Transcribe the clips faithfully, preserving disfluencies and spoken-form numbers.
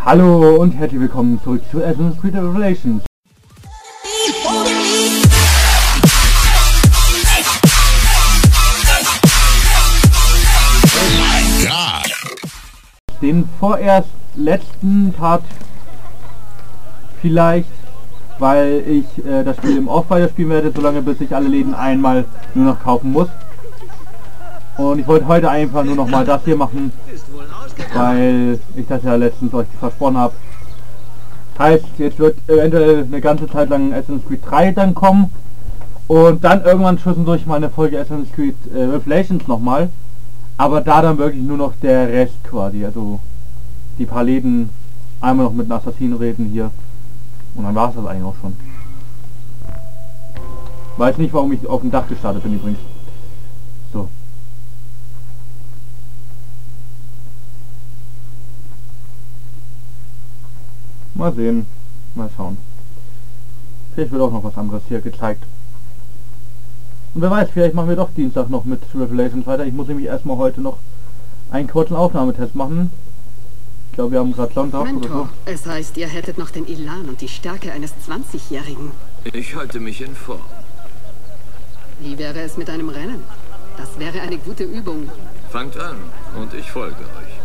Hallo und herzlich willkommen zurück zu Assassin's Creed Revelations. Den vorerst letzten Part vielleicht, weil ich äh, das Spiel im Off weiterspielen werde, solange bis ich alle Läden einmal nur noch kaufen muss. Und ich wollte heute einfach nur noch mal das hier machen, weil ich das ja letztens euch versprochen habe. Heißt, jetzt wird eventuell eine ganze Zeit lang Assassin's Creed drei dann kommen und dann irgendwann zwischendurch mal eine Folge Assassin's Creed äh, Revelations nochmal. Aber da dann wirklich nur noch der Rest quasi, also die paar Läden, einmal noch mit den Assassinen reden hier und dann war es das eigentlich auch schon. Weiß nicht, warum ich auf dem Dach gestartet bin übrigens. So. Mal sehen, mal schauen. Vielleicht wird auch noch was anderes hier gezeigt. Und wer weiß, vielleicht machen wir doch Dienstag noch mit Revelations weiter. Ich muss nämlich erstmal heute noch einen kurzen Aufnahmetest machen. Ich glaube, wir haben gerade Sonntag Mentor, oder so. Es heißt, ihr hättet noch den Elan und die Stärke eines zwanzigjährigen. Ich halte mich in Form. Wie wäre es mit einem Rennen? Das wäre eine gute Übung. Fangt an und ich folge euch.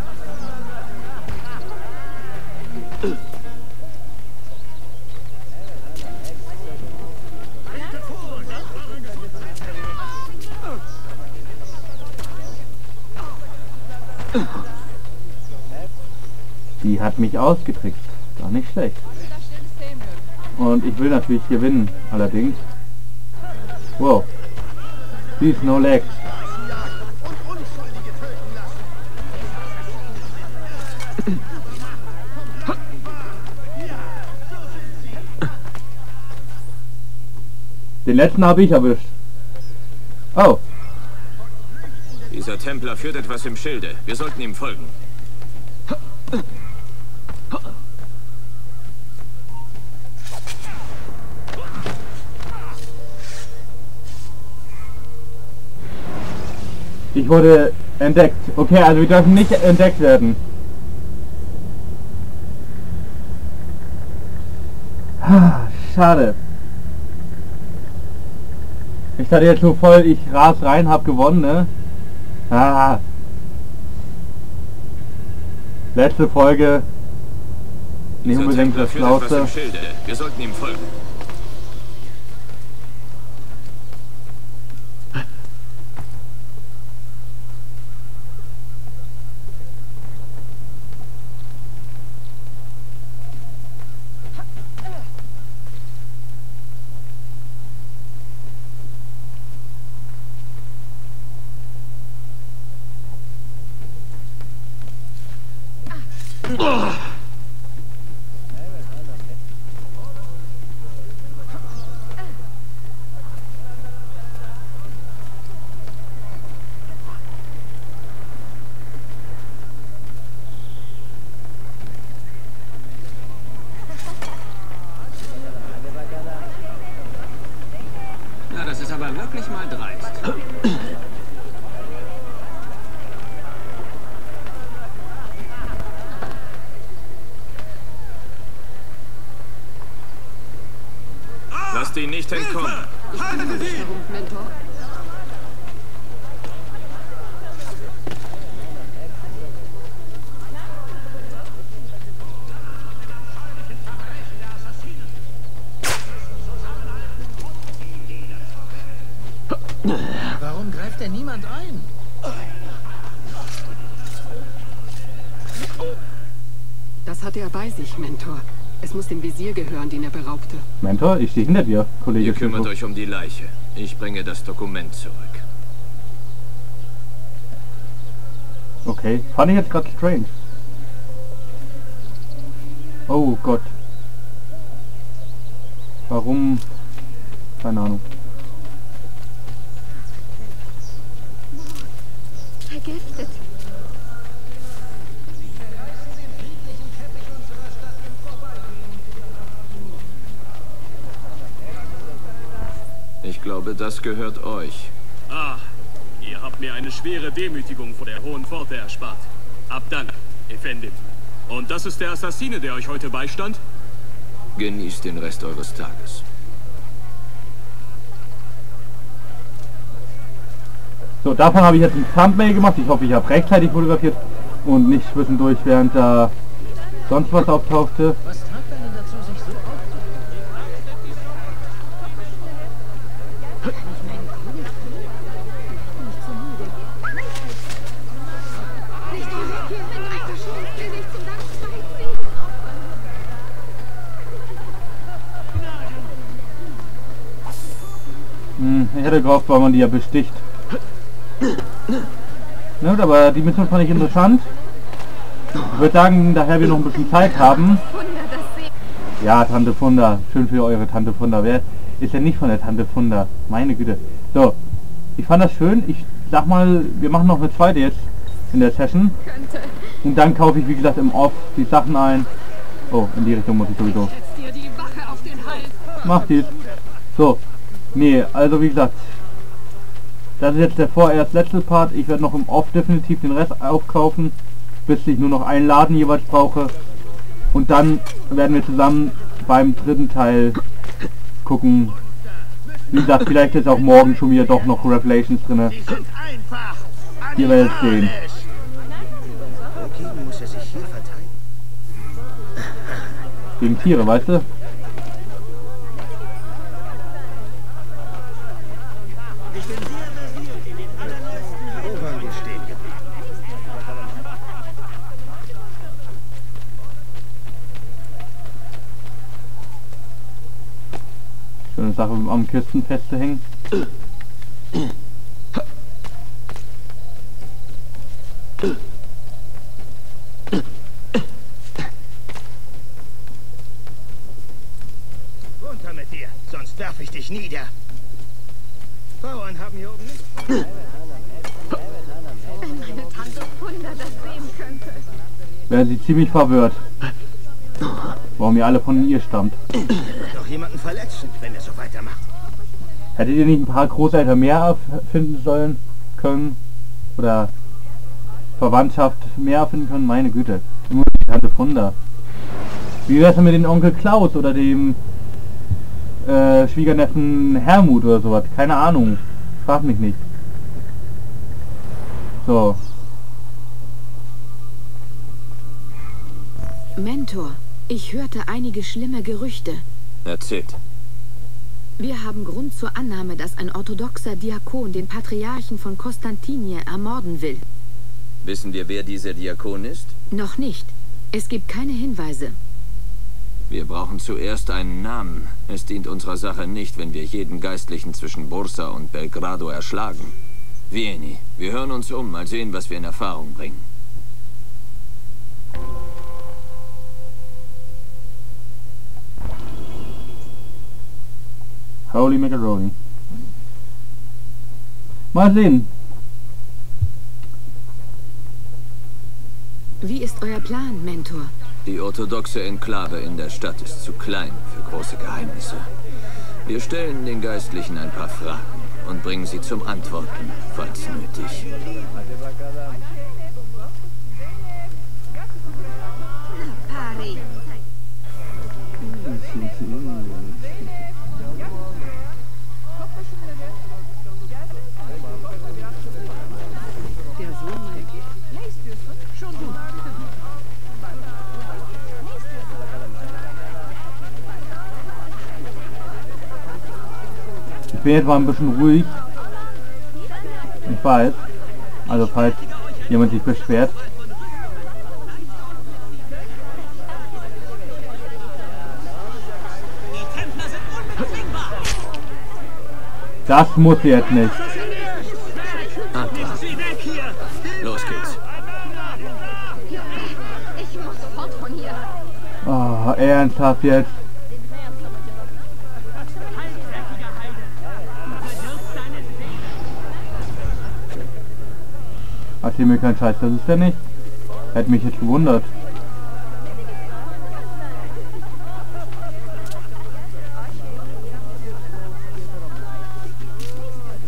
Die hat mich ausgetrickst. Gar nicht schlecht. Und ich will natürlich gewinnen, allerdings. Wow. Sie ist no lag. Den letzten habe ich erwischt. Oh. Dieser Templer führt etwas im Schilde. Wir sollten ihm folgen. Ich wurde entdeckt. Okay, also wir dürfen nicht entdeckt werden. Schade. Ich hatte jetzt so voll, ich ras rein, hab gewonnen, ne? Ah. Letzte Folge. Nicht unbedingt das Schlauste. Wir sollten ihm folgen. Oh. Na, das ist aber wirklich mal dreist. Lasst ihn nicht entkommen. Ich kümmere mich darum, Mentor. Warum greift denn niemand ein? Das hatte er bei sich, Mentor. Es muss dem Visier gehören, den er beraubte. Mentor, ich stehe hinter dir, Kollege. Ihr kümmert euch um die Leiche. Ich bringe das Dokument zurück. Okay, fand ich jetzt gerade strange. Oh Gott. Warum? Keine Ahnung. Vergiftet. Ich glaube, das gehört euch. Ah, ihr habt mir eine schwere Demütigung vor der Hohen Pforte erspart. Ab dann, Effendim. Und das ist der Assassine, der euch heute beistand? Genießt den Rest eures Tages. So, davon habe ich jetzt ein Thumbnail gemacht. Ich hoffe, ich habe rechtzeitig fotografiert und nicht zwischendurch, während da sonst was auftauchte. Was treibt einen dazu, sich so Hm, ich hätte gehofft, weil man die ja besticht. Na gut, aber die Mission fand ich interessant. Ich würde sagen, daher wir noch ein bisschen Zeit haben. Ja, Tante Funda. Schön für eure Tante Funda. Wer ist denn nicht von der Tante Funda? Meine Güte. So, ich fand das schön. Ich sag mal, wir machen noch eine zweite jetzt in der Session. Und dann kaufe ich, wie gesagt, im Off die Sachen ein. Oh, in die Richtung muss ich sowieso. Mach dies. So. Nee, also wie gesagt, das ist jetzt der vorerst letzte Part. Ich werde noch im Off definitiv den Rest aufkaufen, bis ich nur noch einen Laden jeweils brauche. Und dann werden wir zusammen beim dritten Teil gucken. Wie gesagt, vielleicht ist auch morgen schon wieder doch noch Revelations drin. Ihr werdet es sehen. Wogegen muss er sich hier verteidigen? Gegen Tiere, weißt du? Ich bin sehr versiert in den allerletzten... Wo waren wir stehen geblieben? Schöne Sache, am Kisten festzuhängen. Runter mit dir, sonst werfe ich dich nieder. Bauern haben hier oben nicht... Wenn meine Tante Funda das sehen könnte. Wäre sie ziemlich verwirrt. Warum ihr alle von ihr stammt. Doch jemanden verletzen, wenn er so weitermacht. Hättet ihr nicht ein paar Großeltern mehr finden sollen können? Oder Verwandtschaft mehr finden können? Meine Güte. Immer die Tante Funda. Wie wär's denn mit dem Onkel Klaus oder dem äh, Schwiegerneffen Hermut oder sowas? Keine Ahnung. Frag mich nicht. So. Mentor, ich hörte einige schlimme Gerüchte. Erzählt. Wir haben Grund zur Annahme, dass ein orthodoxer Diakon den Patriarchen von Konstantinie ermorden will. Wissen wir, wer dieser Diakon ist? Noch nicht. Es gibt keine Hinweise. Wir brauchen zuerst einen Namen. Es dient unserer Sache nicht, wenn wir jeden Geistlichen zwischen Bursa und Belgrado erschlagen. Vieni, wir hören uns um, mal sehen, was wir in Erfahrung bringen. Holy Macaroni. Mal sehen. Wie ist euer Plan, Mentor? Die orthodoxe Enklave in der Stadt ist zu klein für große Geheimnisse. Wir stellen den Geistlichen ein paar Fragen und bringen sie zum Antworten, falls nötig. Der Sohn meint, schon gut. Ich bin jetzt mal ein bisschen ruhig. Ich weiß. Also falls jemand sich beschwert. Das muss jetzt nicht. Los geht's. Ich muss fort von hier. Oh, ernsthaft jetzt. Erzähl mir keinen Scheiß, das ist der nicht. Hätte mich jetzt gewundert.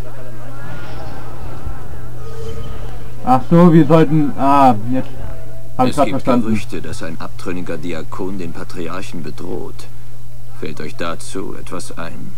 Ach so, wir sollten... Ah, jetzt... Hab ich Es grad gibt verstanden. Gerüchte, dass ein abtrünniger Diakon den Patriarchen bedroht. Fällt euch dazu etwas ein?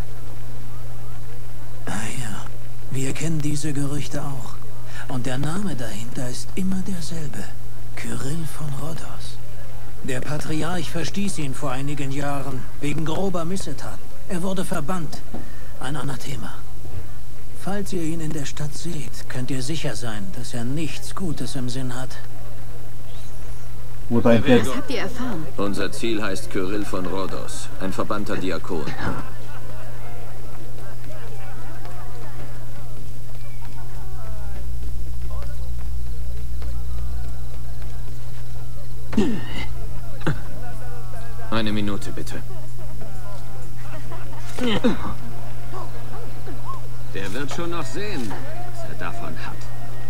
Ah ja, wir kennen diese Gerüchte auch. Und der Name dahinter ist immer derselbe. Kyrill von Rhodos. Der Patriarch verstieß ihn vor einigen Jahren, wegen grober Missetaten. Er wurde verbannt. Ein Anathema. Falls ihr ihn in der Stadt seht, könnt ihr sicher sein, dass er nichts Gutes im Sinn hat. Wo seid ihr? Was habt ihr erfahren? Unser Ziel heißt Kyrill von Rhodos, ein verbannter Diakon. Eine Minute, bitte. Der wird schon noch sehen, was er davon hat.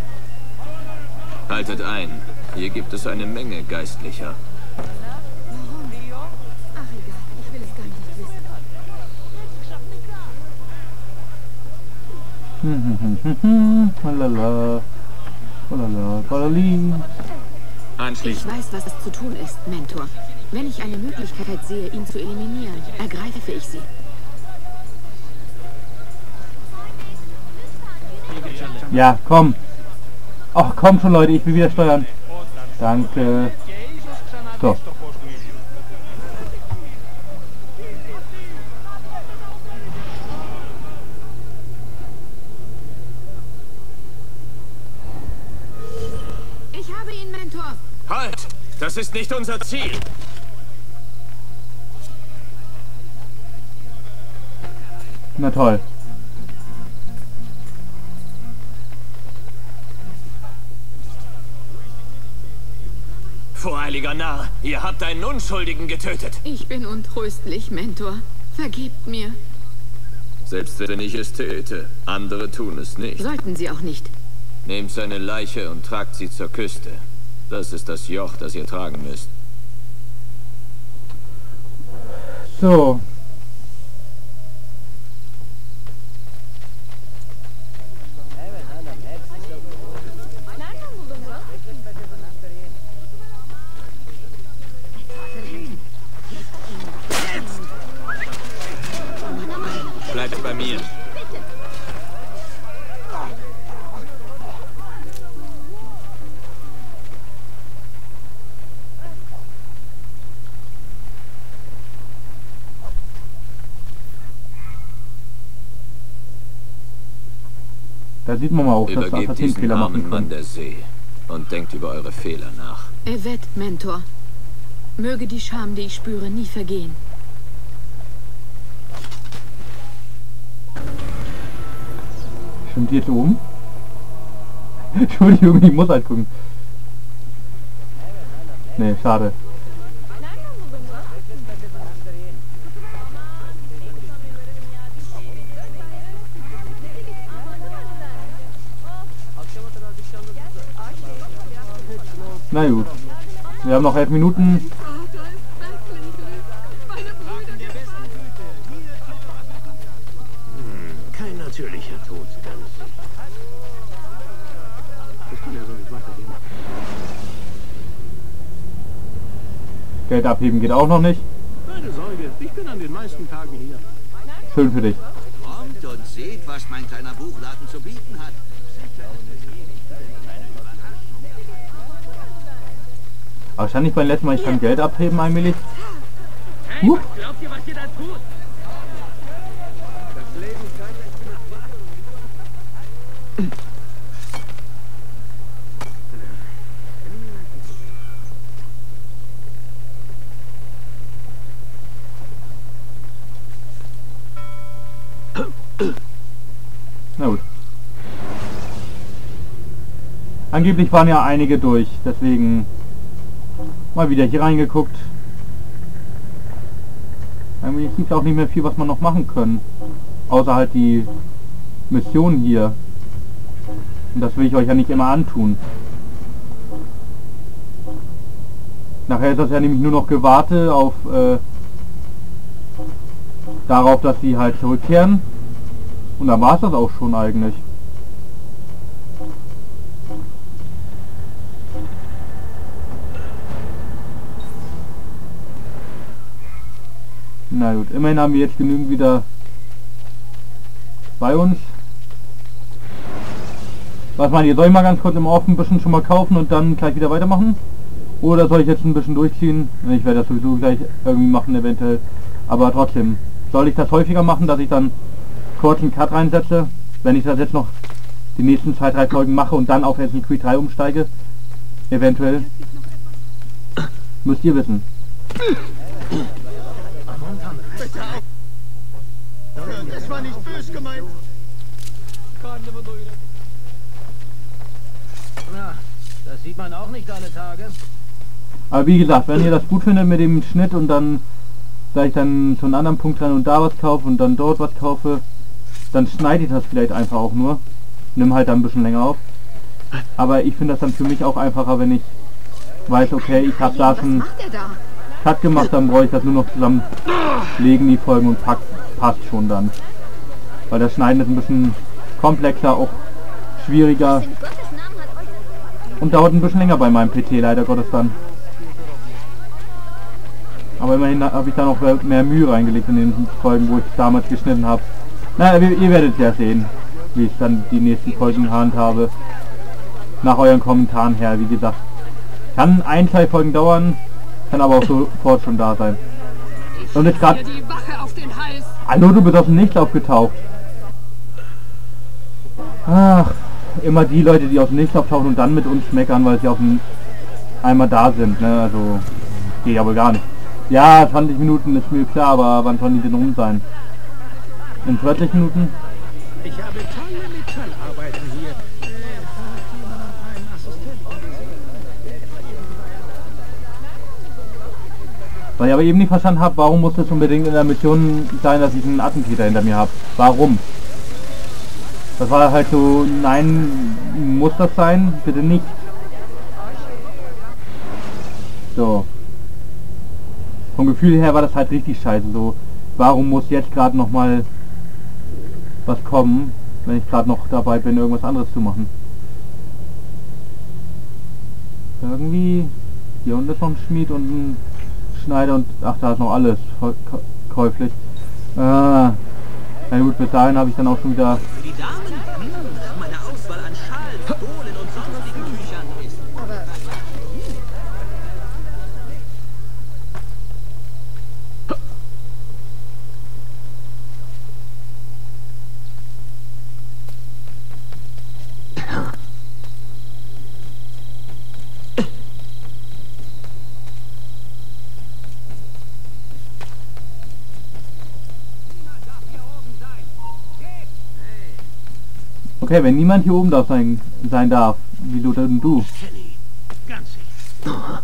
Haltet ein. Hier gibt es eine Menge Geistlicher. Warum? Ach egal, ich will es gar nicht wissen. Lala. Lala. Balali. Ich Anschließend. weiß, was es zu tun ist, Mentor. Wenn ich eine Möglichkeit sehe, ihn zu eliminieren, ergreife ich sie. Ja, komm. Ach, komm schon, Leute, ich will wieder steuern. Danke. So. Ich habe ihn, Mentor. Halt! Das ist nicht unser Ziel! Na toll. Voreiliger Narr, ihr habt einen Unschuldigen getötet. Ich bin untröstlich, Mentor. Vergebt mir. Selbst wenn ich es täte, andere tun es nicht. Sollten sie auch nicht. Nehmt seine Leiche und tragt sie zur Küste. Das ist das Joch, das ihr tragen müsst. So. Bleibt bei mir. Da sieht man mal auch, dass Übergebt Assassin diesen Fehler machen armen Mann können. der See und denkt über eure Fehler nach. Evet, Mentor. Möge die Scham, die ich spüre, nie vergehen. Stimmt die jetzt oben? Entschuldigung, ich muss halt gucken. Nee, schade. Na gut. Wir haben noch elf Minuten. Kein natürlicher Tod, ganz sicher. Das kann ja so nicht weitergehen. Geld abheben geht auch noch nicht. Keine Sorge, ich bin an den meisten Tagen hier. Schön für dich. Kommt und seht, was mein kleiner Buchladen zu bieten hat. Wahrscheinlich beim letzten Mal, ich kann Geld abheben allmählich. Hup. Glaubt ihr, was ihr da tut? Das Leben kann Na gut. Angeblich waren ja einige durch, deswegen mal wieder hier reingeguckt. Eigentlich gibt es auch nicht mehr viel, was man noch machen können. Außer halt die Mission hier. Und das will ich euch ja nicht immer antun. Nachher ist das ja nämlich nur noch Gewarte auf äh, darauf, dass sie halt zurückkehren. Und dann war es das auch schon eigentlich. Na gut, immerhin haben wir jetzt genügend wieder bei uns. Was meint ihr, soll ich mal ganz kurz im Off ein bisschen schon mal kaufen und dann gleich wieder weitermachen? Oder soll ich jetzt ein bisschen durchziehen? Ich werde das sowieso gleich irgendwie machen eventuell. Aber trotzdem, soll ich das häufiger machen, dass ich dann kurz einen Cut reinsetze, wenn ich das jetzt noch die nächsten zwei, drei Folgen mache und dann auf Assassin's Creed drei umsteige? Eventuell. Müsst ihr wissen. Das war nicht böse gemeint. Na, das sieht man auch nicht alle Tage. Aber wie gesagt, wenn ihr das gut findet mit dem Schnitt und dann, da ich dann zu einem anderen Punkt rein und da was kaufe und dann dort was kaufe, dann schneide ich das vielleicht einfach auch nur. Nimm halt dann ein bisschen länger auf. Aber ich finde das dann für mich auch einfacher, wenn ich weiß, okay, ich habe da schon Cut gemacht, dann brauche ich das nur noch zusammenlegen, die Folgen, und pack, passt schon dann. Weil das Schneiden ist ein bisschen komplexer, auch schwieriger und dauert ein bisschen länger bei meinem P T, leider Gottes dann. Aber immerhin habe ich da noch mehr Mühe reingelegt in den Folgen, wo ich damals geschnitten habe. Na, ihr werdet ja sehen, wie ich dann die nächsten Folgen handhabe. Nach euren Kommentaren her, wie gesagt. Kann ein, zwei Folgen dauern, kann aber auch sofort schon da sein. Und jetzt gerade... Hallo, du bist aus dem Nichts aufgetaucht. Ach, immer die Leute, die aus dem Nichts auftauchen und dann mit uns meckern, weil sie auf dem einmal da sind, ne, also geht aber gar nicht. Ja, zwanzig Minuten ist mir klar, aber wann sollen die denn rum sein? In vierzig Minuten? Ich habe tolle Metallarbeiter hier. Äh, hat jemand einen Assistenten gesehen? Weil ich aber eben nicht verstanden habe, warum muss es unbedingt in der Mission sein, dass ich einen Attentäter hinter mir habe. Warum? Das war halt so, nein, muss das sein? Bitte nicht. So. Vom Gefühl her war das halt richtig scheiße. So, warum muss jetzt gerade noch mal was kommen, wenn ich gerade noch dabei bin, irgendwas anderes zu machen? Irgendwie, hier unten ist noch ein Schmied und ein Schneider und, ach, da ist noch alles käuflich. Ah, na gut, bis dahin habe ich dann auch schon wieder... Für die Damen, hm, meine Auswahl an Schals, Dohlen und sonstigen Tüchern ist... Aber... Okay, wenn niemand hier oben darf sein, sein darf, wieso denn du? Kelly, ganz sicher.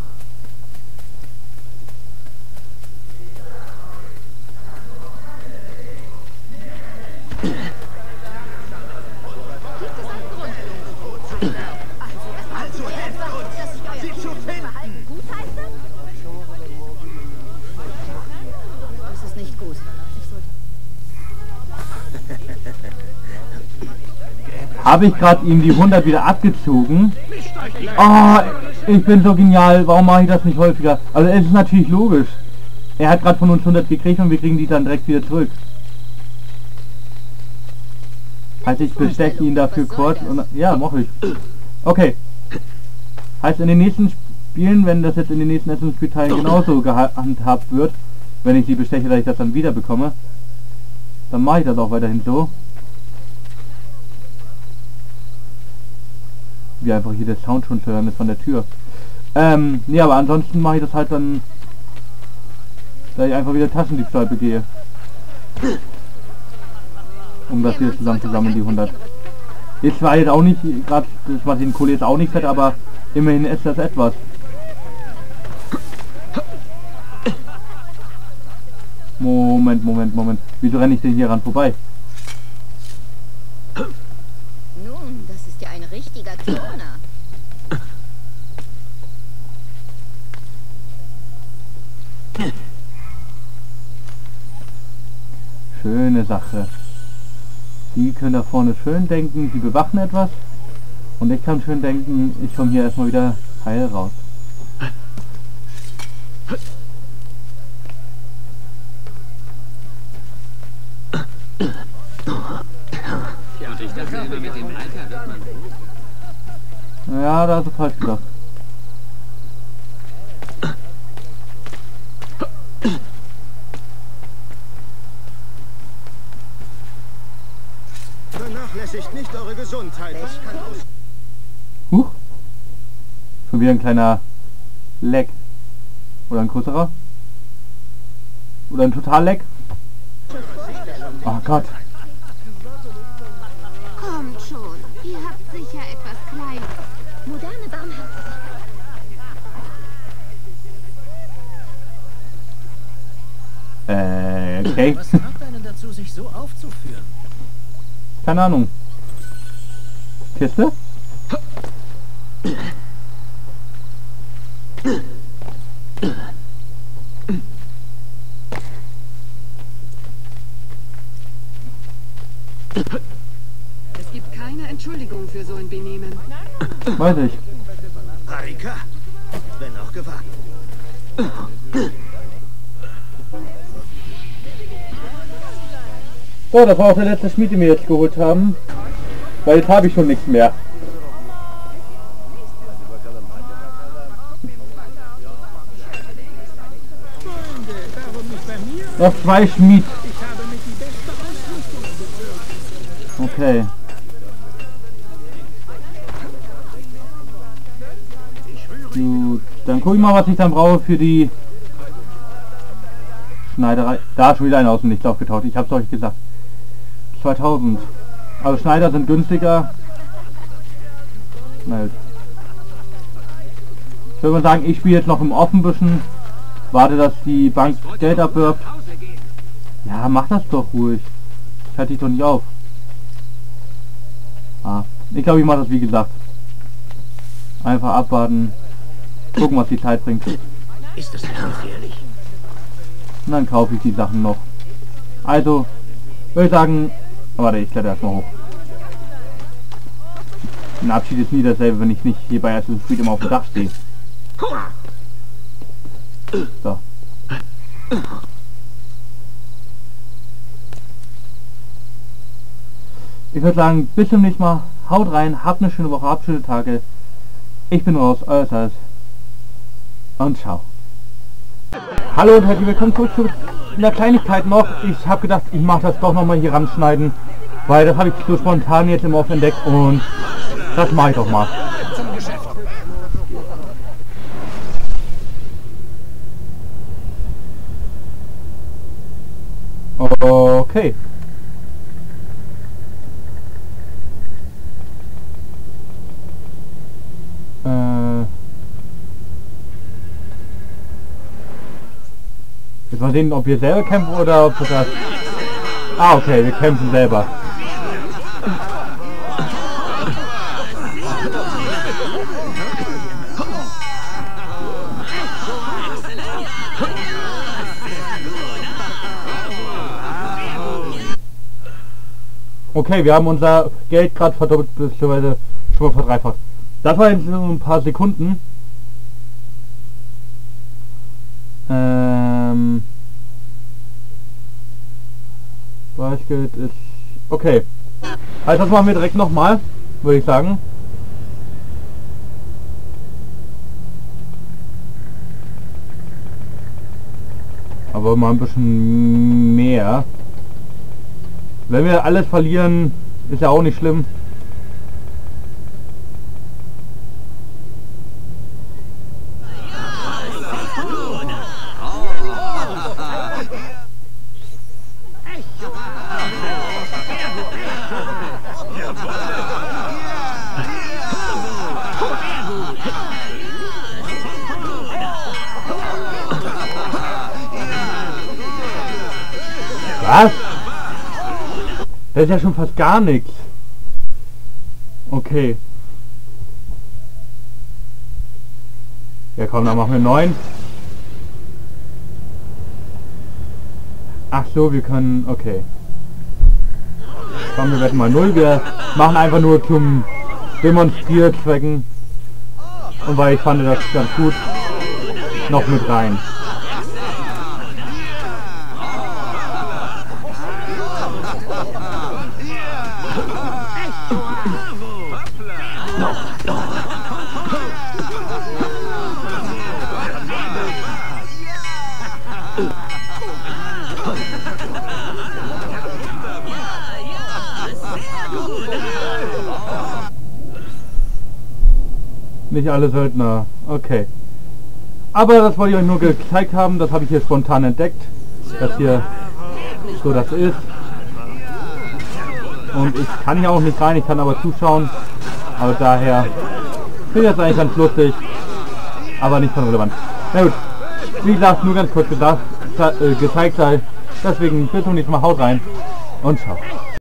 Also helft uns, sie zu finden. Das ist nicht gut. Ich sollte... Habe ich gerade ihm die hundert wieder abgezogen? Oh, ich bin so genial. Warum mache ich das nicht häufiger? Also es ist natürlich logisch. Er hat gerade von uns hundert gekriegt und wir kriegen die dann direkt wieder zurück. Heißt, ich besteche ihn dafür kurz und... Ja, mache ich. Okay. Heißt, in den nächsten Spielen, wenn das jetzt in den nächsten Assassin's Creed Teilen genauso gehandhabt wird, wenn ich sie besteche, dass ich das dann wieder bekomme, dann mache ich das auch weiterhin so. Wie einfach hier der Sound schon zu hören ist von der Tür. Ähm, nee, aber ansonsten mache ich das halt dann, da ich einfach wieder Taschendiebstahl begehe. Um das hier zusammen zusammen die hundert. Ist zwar jetzt auch nicht, gerade das was in Kohle ist auch nicht fett, aber immerhin ist das etwas. Moment, Moment, Moment. Wieso renne ich denn hier ran vorbei? Nun, das ist ja ein richtiger Turner. Schöne Sache. Die können da vorne schön denken, die bewachen etwas. Und ich kann schön denken, ich komme hier erstmal wieder heil raus. Ja, da hast du falsch gedacht. Vernachlässigt nicht eure Gesundheit. Das kann aus Huch. Schon wieder ein kleiner Leck. Oder ein größerer. Oder ein Total-Leck. Oh Gott. Kommt schon. Ihr habt sicher etwas Kleines. Moderne Barmherzigkeit. Äh, okay. Was treibt einen dazu, sich so aufzuführen? Keine Ahnung. Kiste? Es gibt keine Entschuldigung für so ein Benehmen. Weiß ich. Harika. Wenn auch gewagt. So, das war auch der letzte Schmied, den wir jetzt geholt haben. Weil jetzt habe ich schon nichts mehr. Noch zwei Schmied. Okay. Gut, dann gucke ich mal, was ich dann brauche für die Schneiderei. Da ist schon wieder einer aus dem Licht aufgetaucht. Ich habe es euch gesagt. zweitausend. Also Schneider sind günstiger. Na gut. Ich würde mal sagen, ich spiele jetzt noch im Offen ein bisschen. Warte, dass die Bank Geld abwirft. Ja, mach das doch ruhig. Ich halte dich doch nicht auf. Ah, ich glaube, ich mache das wie gesagt. Einfach abwarten. Gucken, was die Zeit bringt. Ist das nicht gefährlich? Und dann kaufe ich die Sachen noch. Also, würde ich sagen... Warte, ich kletter erstmal hoch. Ein Abschied ist nie dasselbe, wenn ich nicht hier bei Assassin's Creed immer auf dem Dach stehe. So. Ich würde sagen, bis zum nächsten Mal. Haut rein, habt eine schöne Woche, habt schöne Tage. Ich bin raus, euer Salz. Und ciao. Hallo und herzlich willkommen zurück zu einer Kleinigkeit noch. Ich habe gedacht, ich mache das doch nochmal hier ranschneiden, weil das habe ich so spontan jetzt im Off entdeckt und das mache ich doch mal. Okay. Äh. Jetzt mal sehen, ob wir selber kämpfen oder ob wir das... Ah, okay, wir kämpfen selber. Okay, wir haben unser Geld gerade verdoppelt, beziehungsweise schon mal verdreifacht. Das war jetzt nur ein paar Sekunden. Ähm... Weichgeld ist... Okay. Also das machen wir direkt nochmal, würde ich sagen. Aber mal ein bisschen mehr. Wenn wir alles verlieren, ist ja auch nicht schlimm. Was? Das ist ja schon fast gar nichts. Okay. Ja komm, dann machen wir neun. Ach so, wir können... Okay. Komm, wir wetten mal null. Wir machen einfach nur zum Demonstrierzwecken. Und weil ich fand das ganz gut, noch mit rein. Nicht alle Söldner. Okay. Aber das wollte ich euch nur gezeigt haben. Das habe ich hier spontan entdeckt. Dass hier so das ist. Und ich kann hier auch nicht rein. Ich kann aber zuschauen. Aber daher finde ich das eigentlich ganz lustig. Aber nicht von relevant. Na gut. Wie gesagt, nur ganz kurz gedacht, äh, gezeigt sei. Deswegen bis zum nächsten Mal. Haut rein. Und ciao.